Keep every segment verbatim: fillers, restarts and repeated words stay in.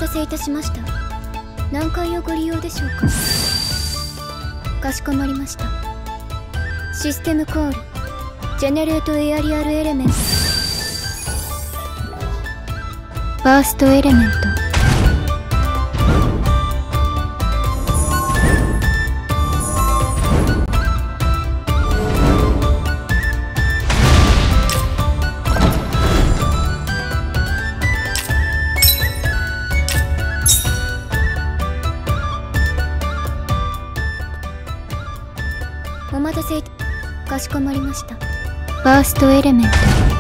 たせいたしました。何階をご利用でしょうか。かしこまりました。システムコールジェネレートエアリアルエレメントバーストエレメント。お待たせいたかしこまりました。バーストエレメント。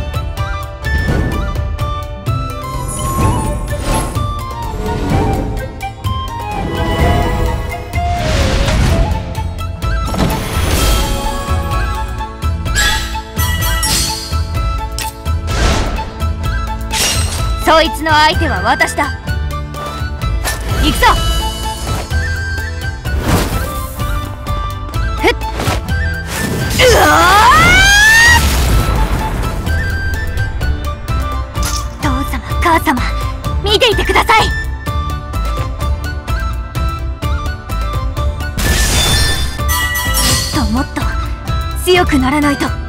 そいつの相手は私だ。行くぞ。ふっうわー！父様母様見ていてください。もっともっと強くならないと。